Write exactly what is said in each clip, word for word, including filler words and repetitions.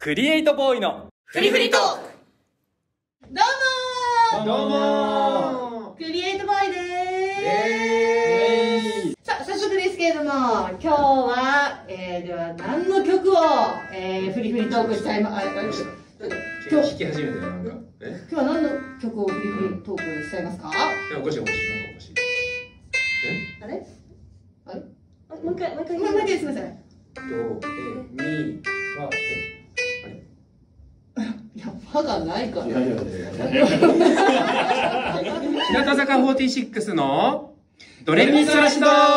クリエイトボーイのフリフリトーク。 どうもーどうもークリエイトボーイでーす。さあ、早速ですけれども、今日は、えー、では何の曲を、えー、フリフリトークしちゃいま、あ、あ、今日弾き始めたよ、なんか。え今日は何の曲をフリフリトークしちゃいますか？ いや、おかしいおかしい、なんかおかしい。 あれあれもう一回、もう一回、もう一回すみません。 ド、エ、ミ、ファ、え、あれいや、ファがないから。 日向坂フォーティーシックスのドレミソラシド。 日向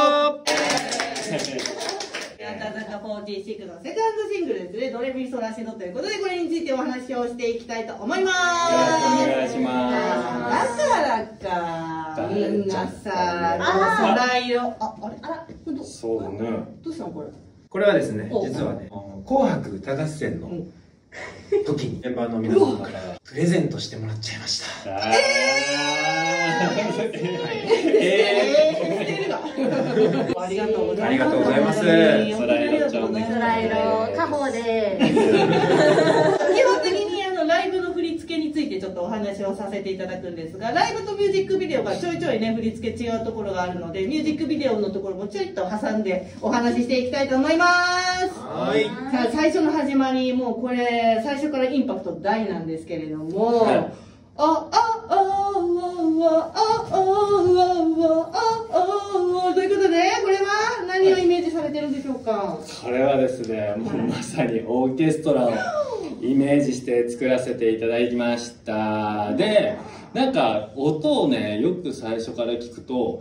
坂フォーティーシックスのセカンドシングルですね、ドレミソラシドということで、これについてお話をしていきたいと思います。 よろしくお願いします。 だからか、みんなさ、お皿色、あ、あれあら、 そうだね。 どうしたのこれ。 これはですね、実はね、紅白歌合戦の時にメンバーの皆さんからプレゼントしてもらっちゃいました。 ありがとうございます。 ありがとうございます。 空色ちゃんね。 空色、カホで。 基本的にあのライブの振り付けについてちょっとお話をさせていただくんですが、ライブとミュージックビデオがちょいちょいね振り付け違うところがあるので、ミュージックビデオのところもちょいと挟んでお話ししていきたいと思います。 はい。 さあ最初の始まり、もうこれ最初からインパクト大なんですけれども、はい、あああああああということで、これは何をイメージされてるんでしょうか？ これはですね、もうまさにオーケストラをイメージして作らせていただきました。で、なんか音をね、よく最初から聞くと、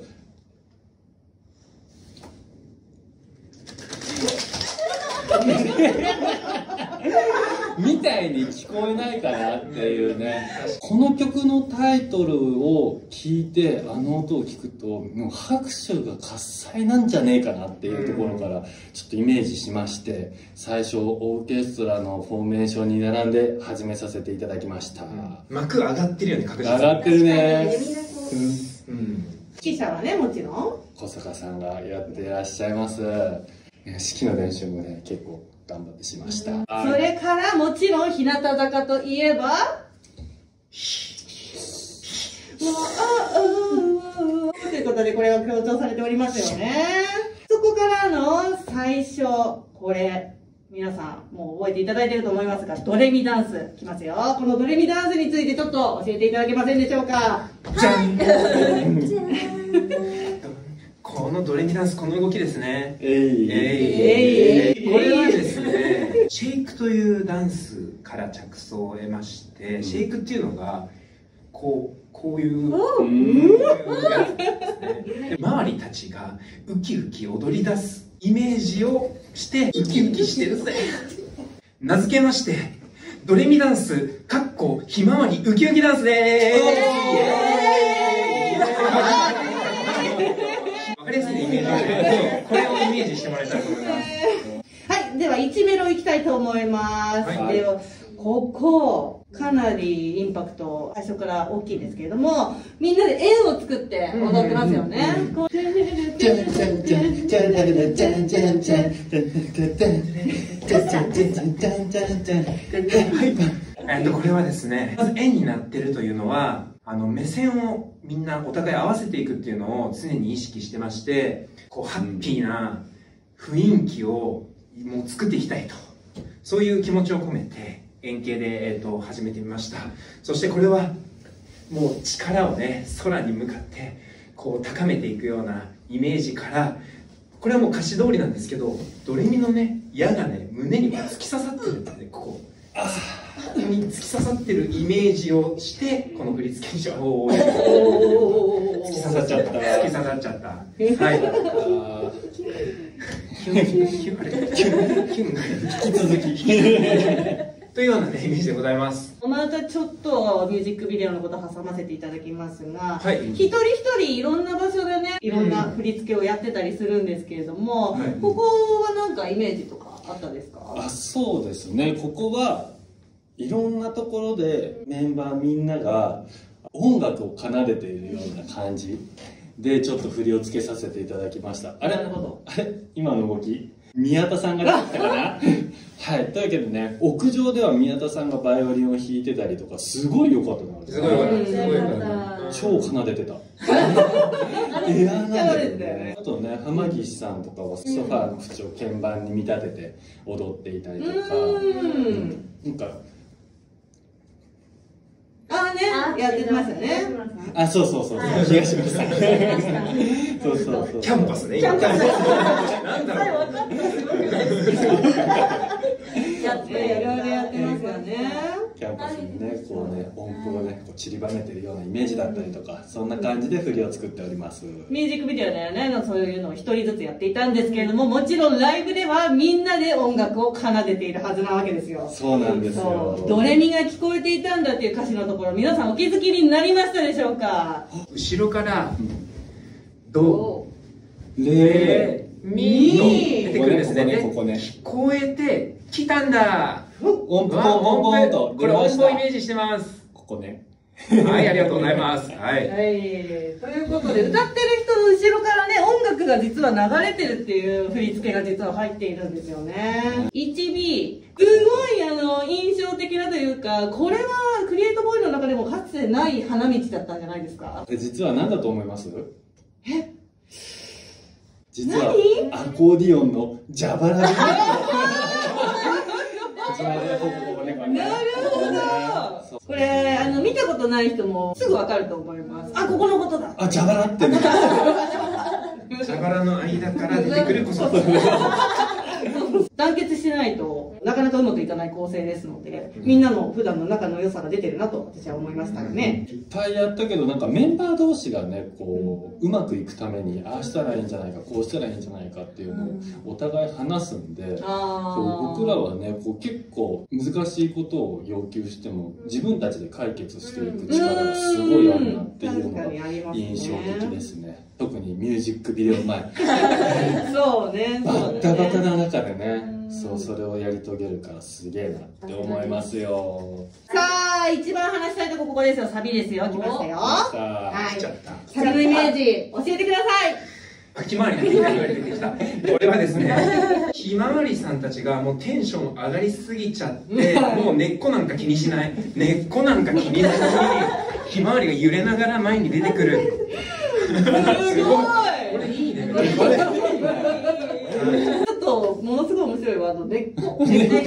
みたいに聞こえないかなっていうね。この曲のタイトルを聞いてあの音を聞くと、もう拍手が喝采なんじゃねえかなっていうところからちょっとイメージしまして、最初オーケストラのフォーメーションに並んで始めさせていただきました。 幕上がってるよね、確実に。 上がってるね。 うん。 指揮者はね、もちろん小坂さんがやっていらっしゃいます。指揮の練習もね、結構頑張ってしました。 それからもちろん日向坂といえば、もう、ということでこれが強調されておりますよね。そこからの最初、これ、皆さんもう覚えていただいていると思いますが、ドレミダンスきますよ。このドレミダンスについてちょっと教えていただけませんでしょうか？ じゃんこのドレミダンス、この動きですね。 えいえい。これはですね、シェイクというダンスから着想を得まして、シェイクっていうのがこうこういうやつですね。で、周りたちがウキウキ踊り出すイメージをしてウキウキしてるぜ。名付けましてドレミダンスかっこひまわりウキウキダンスでーす。これをイメージしてもらいたいと思います。 はい、ではいちメロいきたいと思います。はい、ではここかなりインパクト最初から大きいですけれども、みんなで円を作って踊ってますよね。 えっとこれはですね、まず円になってるというのは、あの目線をみんなお互い合わせていくっていうのを常に意識してまして、こうハッピーな雰囲気をもう作っていきたいと、そういう気持ちを込めて円形で、えー、と始めてみました。そしてこれはもう力をね、空に向かってこう高めていくようなイメージから、これはもう歌詞通りなんですけど、ドレミのね矢がね胸に突き刺さってるんですね。ここに突き刺さってるイメージをしてこの振り付けにしよう。おー突き刺さっちゃった。 突き刺さっちゃった。はい。キュンキュンキュンあれキュンキュンが引き続きというようなねイメージでございます。 またちょっとミュージックビデオのこと挟ませていただきますが、 はい、 一人一人いろんな場所でねいろんな振り付けをやってたりするんですけれども、はい、ここはなんかイメージとかあったですか？ あ、そうですね。ここはいろんなところでメンバーみんなが音楽を奏でているような感じでちょっと振りをつけさせていただきました。あれ、 なるほど。 あれ、今の動き宮田さんが出てきたかなはい、というわけでね、屋上では宮田さんがバイオリンを弾いてたりとか、すごい良かったな。 すごい良かった。すごい良かった。 超奏でてた。エアなんでね。あとね、浜岸さんとかはソファーの縁を鍵盤に見立てて踊っていたりとか、なんか。 ああね、やってましたね。 あ、そうそうそうそう、東村さん。そうそうそう。 キャンパスね。 キャンパス。 なんだろう。 やって、いろいろやってますよね。 キャンパスにね、こうね、音符をね、こう散りばめてるようなイメージだったりとか、そんな感じで振りを作っております。 ミュージックビデオではね、そういうのを一人ずつやっていたんですけれども、もちろんライブではみんなで音楽を奏でているはずなわけですよ。 そうなんですよ。 ドレミが聞こえていたんだっていう歌詞のところ、皆さんお気づきになりましたでしょうか？ 後ろからドレミ出てくるんですね。 ここね、 聞こえてきたんだ。 音符ポンポンポンとこれ音符をイメージしてます。 ここね。 はい、ありがとうございます。はい。 はい。ということで、歌ってる人の後ろからね、音楽が実は流れてるっていう振り付けが実は入っているんですよね。いちビー、すごいあの、印象的なというか、これはクリエイトボーイの中でもかつてない花道だったんじゃないですか？ 実は何だと思います？ え？ 実はアコーディオンの蛇腹で。 なるほど。これあの見たことない人もすぐわかると思います。あ、ここのことだ。 あ、蛇腹ってね。 蛇腹の間から出てくるこそ。 団結しないとなかなかうまくいかない構成ですので、みんなの普段の仲の良さが出てるなと私は思いましたよね。 いっぱいやったけど、なんかメンバー同士がね、こううまくいくためにああしたらいいんじゃないか、こうしたらいいんじゃないかっていうのをお互い話すんで、そう僕らはね、こう結構難しいことを要求しても自分たちで解決していく力がすごいあるなっていうのが印象的ですね。特にミュージックビデオ前。 そうね。 バッタバタな中でね、そうそれをやり遂げるからすげえなって思いますよ。 さあ、一番話したいとこここですよ。サビですよ。来ましたよ。はい。サビのイメージ教えてください。 あ、ひまわりのひまわりが出てきた。これはですね、ひまわりさんたちがもうテンション上がりすぎちゃって、もう根っこなんか気にしない。根っこなんか気にせずに、ひまわりが揺れながら前に出てくる。 すごい。 これいいね。 ちょっとものすごい面白いワード、根っこ。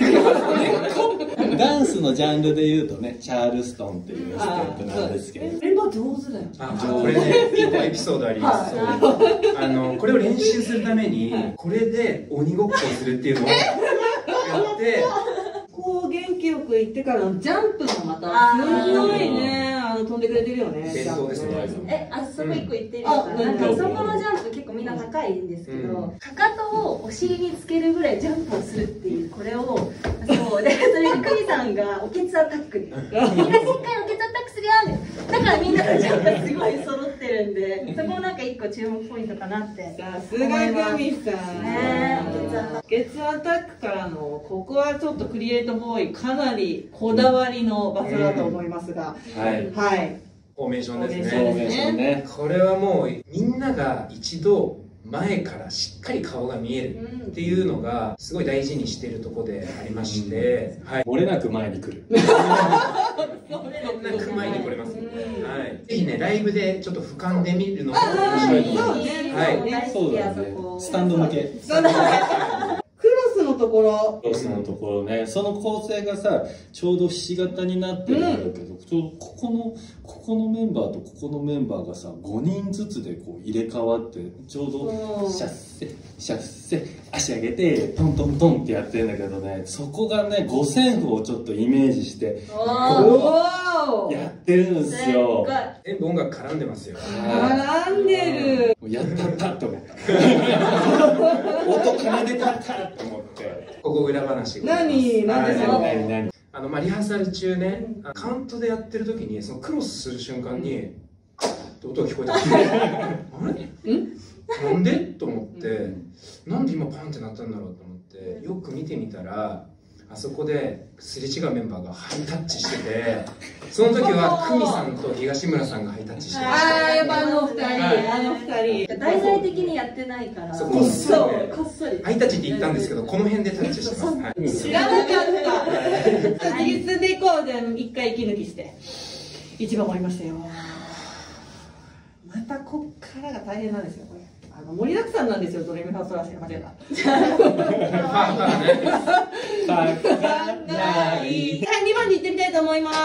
ダンスのジャンルで言うとね、チャールストンっていうステップなんですけど。 メンバー上手だよ。 あ、これね、一個エピソードあります。あの、これを練習するために、これで鬼ごっこをするっていうのをやって、 こう元気よく行ってからのジャンプがまたすごいね、あの飛んでくれてるよね。 伝統ですね。 え、あそこ一個言っていいですか？なんかそこのジャンプ結構みんな高いんですけど、かかとをお尻につけるぐらいジャンプをするっていう、これを、そうで、それでクミさんがおけつアタックで、みんなしっかりおけつアタックするよだからみんなのジャンプがすごい揃ってるんで、そこもなんか一個注目ポイントかなって。 さすがクミさん。 ねおけつアタックからの、ここはちょっとクリエイトボーイかなりこだわりの場所だと思いますが、 はい。 はい。 フォーメーションですフォーメね。 ーションね。 これはもうみんなが一度前からしっかり顔が見えるっていうのがすごい大事にしているところでありまして、はい。 漏れなく前に来る。 漏れなく前に来れます。はい。ぜひね、ライブでちょっと俯瞰で見るのも面白いと思います。はい。 そうだね。スタンド向け。 クロスのところ。 クロスのところね、その構成がさ、ちょうどひし形になってるんだけど、ちょうどここの、ここのメンバーとここのメンバーがさ、ごにんずつでこう入れ替わって、ちょうど、シャッセ、シャッセ、足上げて、トントントンってやってるんだけどね、そこがね、五線譜をちょっとイメージして、やってるんですよ。 全部音楽絡んでますよ。 絡んでる。 やったったって思った。音奏でたったって思って。 ここ裏話。 何何でしょう。 何何あのまあリハーサル中ね、カウントでやってる時にそのクロスする瞬間にって音が聞こえた。あれ？なんで？と思って、なんで今パンってなったんだろうと思ってよく見てみたら、 あそこですれ違うメンバーがハイタッチしてて、その時は久美さんと東村さんがハイタッチしてました。 ああ、やっぱあの二人、あの二人。 大々的にやってないからそう、こっそりね、 こっそりハイタッチって言ったんですけど、この辺でタッチしてます。はい、 知らなかった。自立でいこう。じゃあ一回息抜きして一番終わりましたよ。またこっからが大変なんですよこれ。あの盛りだくさんなんですよ。ドレミファソラシド間違えた。はい、にばんに行ってみたいと思います。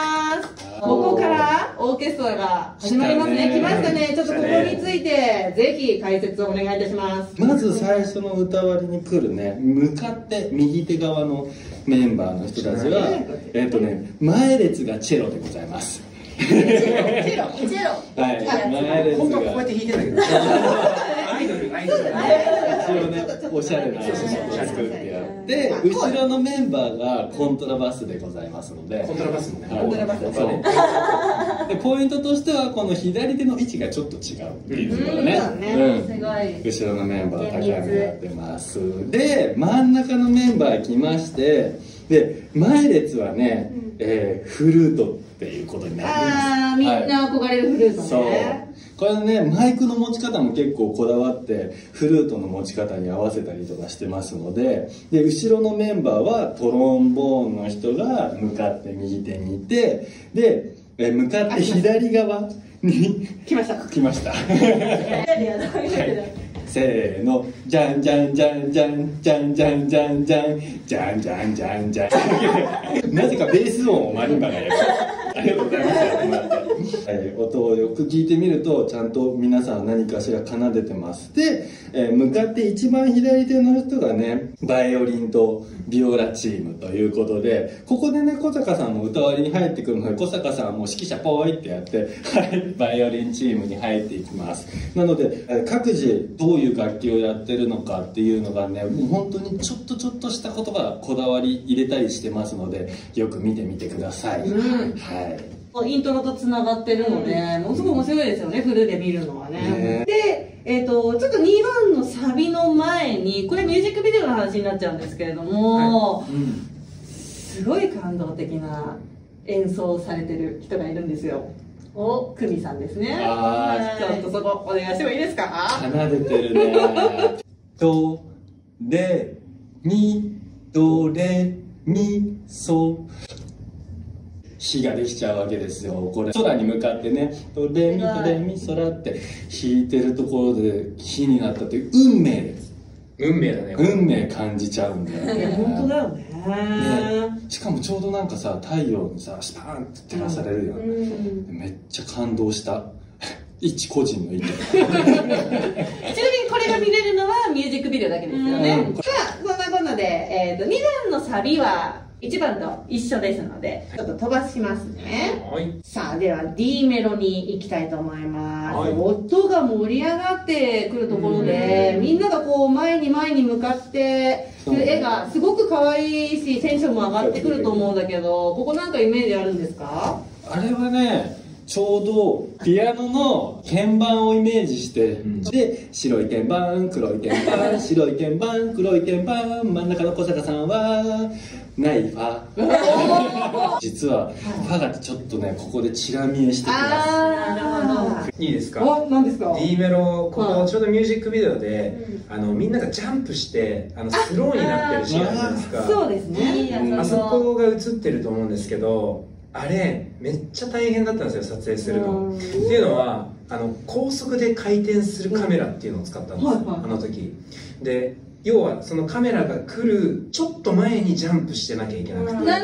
ここからオーケストラが始まりますね。来ましたね。ちょっとここについてぜひ解説をお願いいたします。 まず最初の歌割りに来るね、向かって右手側のメンバーの人たちは、えっとね、前列がチェロでございます。 チェロ、 チェロ。 はい、前列が。 本当はこうやって弾いてんだけど。アイドル、アイドル。 一応ね、おしゃれな演奏を作ってやって、後ろのメンバーがコントラバスでございますので。 コントラバスもね。 コントラバスそう。で、ポイントとしては、この左手の位置がちょっと違うっていうところね。 うん、すごい。 後ろのメンバー高めやってます。で、真ん中のメンバー来まして、で、前列はね、えー、フルートっていうことになります。 ああ、みんな憧れるフルートね。 そう。これね、マイクの持ち方も結構こだわって、フルートの持ち方に合わせたりとかしてますので、で、後ろのメンバーはトロンボーンの人が向かって右手にいて、で、え向かって左側に来ました。 来ました。せーの、じゃんじゃんじゃんじゃんじゃんじゃんじゃんじゃんじゃんじゃんじゃんじゃん。なぜかベース音をマリンバがやる。ありがとうございます。はい、音をよく聞いてみると、ちゃんと皆さん何かしら奏でてます。で、えー、向かって一番左手の人がね、バイオリンとビオラチームということで、ここでね、小坂さんも歌割りに入ってくるので、小坂さんはもう指揮者ポーイってやって、はい、バイオリンチームに入っていきます。なので、えー、各自どういう楽器をやってるのかっていうのがね、もう本当にちょっとちょっとしたことがこだわり入れたりしてますので、よく見てみてください。うん、はい。 イントロとつながってるので、ものすごく面白いですよね、フルで見るのはね。ねで、えっと、ちょっとにばんのサビの前に、これミュージックビデオの話になっちゃうんですけれども、はいうん、すごい感動的な演奏をされてる人がいるんですよ。お、久美さんですね。あちょっとそこお願いしてもいいですか？ 奏でてるね。ド、レ、ミ、ド、レ、ミ、ソ。火ができちゃうわけですよ。これ空に向かってね、ドレミドレミソラって弾いてるところで火になったって運命です。 運命だね。 運命感じちゃうんだよね。 本当だよね。 ねしかもちょうどなんかさ、太陽にさ、スパーンって照らされるよね。うん、めっちゃ感動した。一個人の意見。ちなみにこれが見れるのはミュージックビデオだけですよね。うん、さあ、そんなこんなで、えーと、にばんのサビはいちばんと一緒ですので、ちょっと飛ばしますね。はい、さあ、では D メロに行きたいと思います。はい、音が盛り上がってくるところで、みんながこう前に前に向かってる絵がすごく可愛いし、テンションも上がってくると思うんだけど、ここなんかイメージあるんですか？ あれはね、ちょうどピアノの鍵盤をイメージして、うん、で白い鍵盤黒い鍵盤白い鍵盤黒い鍵盤真ん中の小坂さんはないファ実はファがちょっとねここでチラ見えしてきます。 あいいですか？ お、何ですか？ D メロ、ここちょうどミュージックビデオで、うん、あのみんながジャンプしてあのスローになってるシーンあるじゃないですか。 そうですね。 あそこが映ってると思うんですけど、あれめっちゃ大変だったんですよ、撮影するの。っていうのはあの高速で回転するカメラっていうのを使ったんです、はいはい、あの時で、要はそのカメラが来るちょっと前にジャンプしてなきゃいけなくて、はい、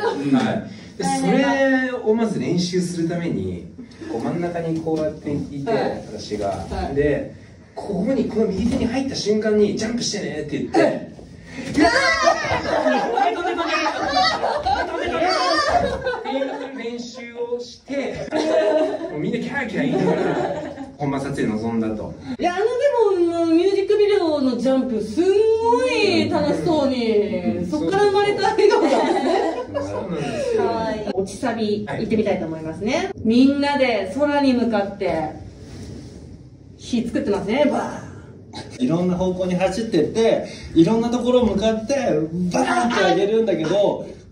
でそれをまず練習するためにこう真ん中にこうやっていて、はい、私が、はい、でここにこの右手に入った瞬間にジャンプしてねって言って、練習をしてもうみんなキャーキャー言いながら本番撮影に臨んだと。 いや、あのでもミュージックビデオのジャンプすんごい楽しそうに、うん、そっから生まれた笑顔なんですね。 そうなんですよ。 はい、落ちサビ行ってみたいと思いますね、はい、みんなで空に向かって火作ってますね。バーいろんな方向に走ってっていろんなところ向かってバーンって上げるんだけど、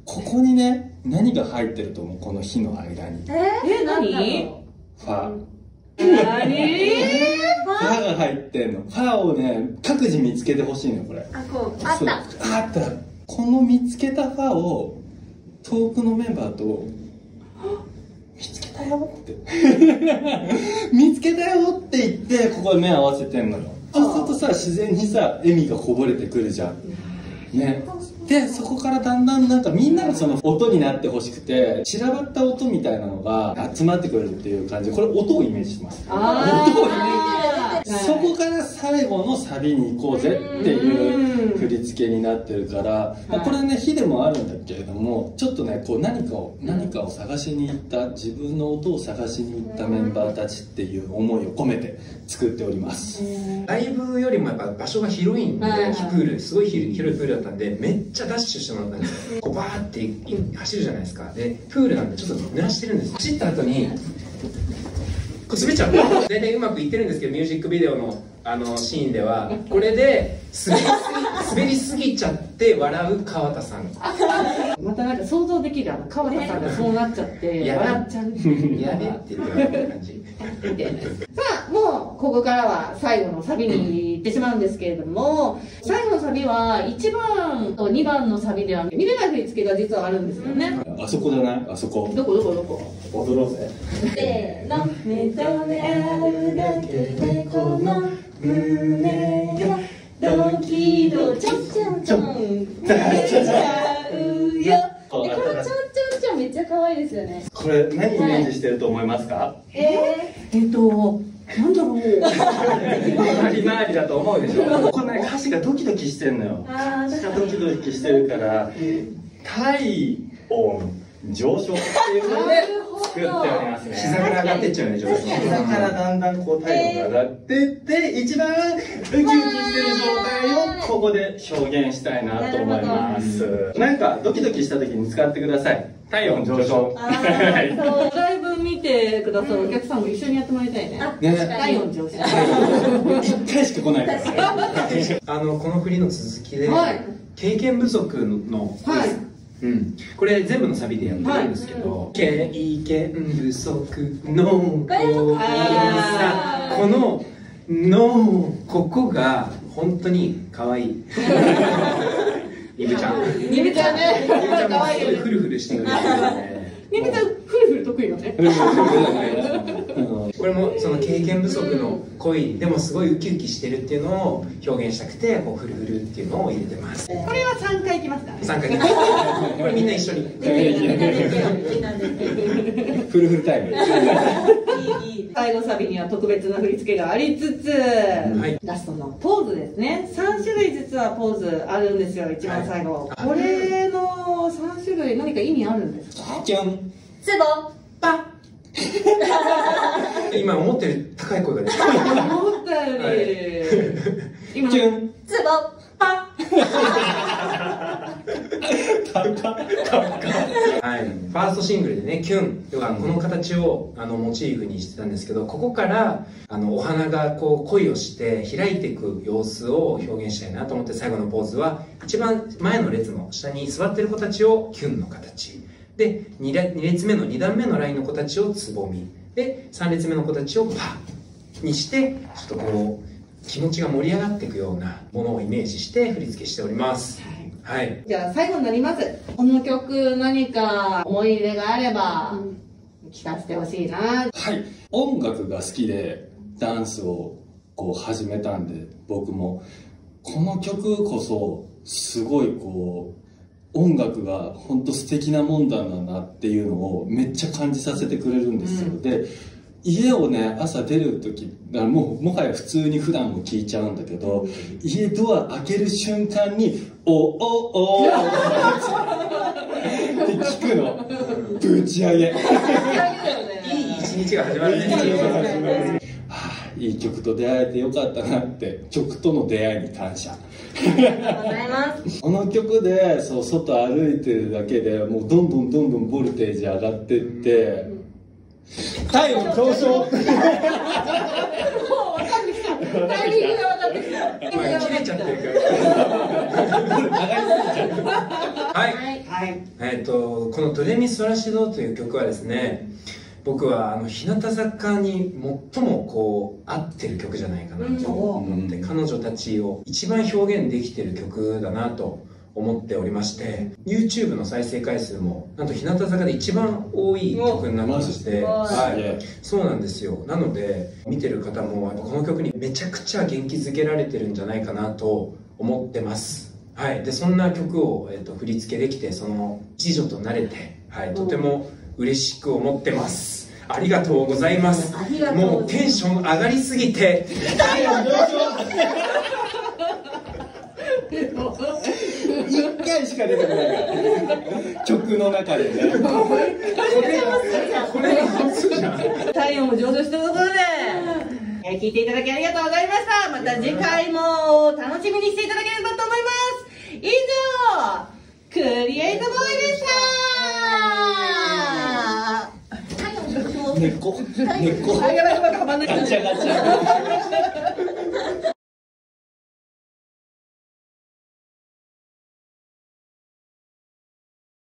ここにね、何が入ってると思う？この火の間に。 え、何？ ファ。 何？ ファが入ってんの。ファをね、各自見つけてほしいの、これ。 あ、こう、あった。 あった。この見つけたファを、遠くのメンバーと、見つけたよって。見つけたよって言って、ここで目合わせてんのよ。そうするとさ、自然にさ、笑みがこぼれてくるじゃん。ね。で、そこからだんだんなんかみんながその音になってほしくて、散らばった音みたいなのが集まってくるっていう感じで、これ音をイメージしてます。 あ音をイメージ。そこから最後のサビに行こうぜっていう振り付けになってるから、まあ、これね、火でもあるんだけれども、ちょっとね、こう何かを、何かを探しに行った、自分の音を探しに行ったメンバーたちっていう思いを込めて作っております。 ライブよりもやっぱ場所が広いんで、プール、すごい広いプールだったんで、めっちゃダッシュしてもらったんですよ。こうバーって走るじゃないですか。で、プールなんでちょっと濡らしてるんです。走った後に、こう滑っちゃう。大体うまくいってるんですけど、ミュージックビデオのあのシーンでは、これで滑りすぎ、滑りすぎちゃって笑う川田さん。 またなんか想像できる、あの川田さんがそうなっちゃって笑っちゃう。 やべって言ってる感じ。 さあ、もうここからは最後のサビに行ってしまうんですけれども、最後のサビはいちばんとにばんのサビでは見れない振り付けが実はあるんですよね。 あそこじゃない？あそこ。 どこどこどこ？ 踊ろうぜ。 せーの。目覚め合うだけでこの胸がドキドキちょんちょんちょん出ちゃうよ。このちょんちょんちょんめっちゃ可愛いですよね。 これ何イメージしてると思いますか？ ええっと、なんだろう。 回り回りだと思うでしょ。これね、歌詞がドキドキしてんのよ。 ー、あー、確かドキドキしてるから、体温上昇っていうので作っておりますね。 膝から上がってっちゃうね、上手に。 膝からだんだんこう体温が上がってって、一番ウキウキしてる状態をここで表現したいなと思います。なんかドキドキした時に使ってください。体温上昇。 そうライブ見てくださるお客さんも一緒にやってもらいたいね。 ね、 体温上昇。 一回しか来ないからね。 あの、この振りの続きで、 はい経験不足の、 はいうん、これ全部のサビでやってるんですけど、経験不足のこあーこののここが本当に可愛い。イブちゃん。 ニブちゃんね。 イブちゃんも可愛いよね。 すごいフルフルしてるんですよね。 ニブちゃんフルフル得意よね。 これもその経験不足の恋でもすごいウキウキしてるっていうのを表現したくて、こうフルフルっていうのを入れてます。 これはさんかいいきますからね。 さんかいこれみんな一緒に。 フルフルタイム。 最後サビには特別な振り付けがありつつ、 はいラストのポーズですね。さん種類実はポーズあるんですよ、一番最後。 はいこれのさん種類何か意味あるんですか？ キュン。 ツボパ今思ってる高い声が出てる。 思ったより、 はい今キュン。 ツボパはい、ファーストシングルでね、キュン、要はこの形をあのモチーフにしてたんですけど、ここからあのお花がこう恋をして開いていく様子を表現したいなと思って、最後のポーズは一番前の列の下に座ってる子たちをキュンの形で、 2, 列に列目のに段目のラインの子たちをつぼみで、さん列目の子たちをパッにして、ちょっとこう気持ちが盛り上がっていくようなものをイメージして振り付けしております。はい、 じゃあ最後になります。この曲何か思い入れがあれば聞かせてほしいな。 はい、音楽が好きでダンスをこう始めたんで、僕もこの曲こそすごいこう音楽が本当素敵なもんだなっていうのをめっちゃ感じさせてくれるんですよ。うん、で家をね、朝出る時もうもはや普通に普段も聞いちゃうんだけど、家ドア開ける瞬間に「おおお」って聞くの。ぶち上げ。 いい一日が始まるね。 はあ、いい曲と出会えてよかったなって、曲との出会いに感謝。 ありがとうございます。 この曲でそう外歩いてるだけでもうどんどんどんどんボルテージ上がってって、体温上昇。もう分かってきた。タイミングが分かってきた。 今切れちゃってるから。 上がりすぎちゃう。 はい、 はい。 えっとこの「ドレミソラシド」という曲はですね、僕はあの日向坂に最もこう合ってる曲じゃないかなと思って、彼女たちを一番表現できてる曲だなと思っておりまして、 YouTube の再生回数もなんと日向坂で一番多い曲になってまして、はい、そうなんですよ。なので見てる方もこの曲にめちゃくちゃ元気づけられてるんじゃないかなと思ってます。はい、でそんな曲を、えー、と振り付けできて、その一助となれて、はい、とても嬉しく思ってます。ありがとうございます。もうテンション上がりすぎて一回しか出てこないから曲の中でね。これこれが初じゃん。 体温も上昇してるところで、えー聞いていただきありがとうございました。また次回も楽しみにしていただければと思います。以上、クリエイトボーイでした。 根っこ根っこあ、やばいやばい、かまんない。 ガチャガチャ